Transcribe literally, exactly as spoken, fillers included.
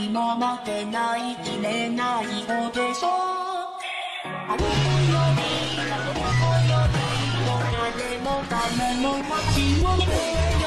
もなってない決めないおでしょ。あの子よりあの子よりどこでもダメの街をね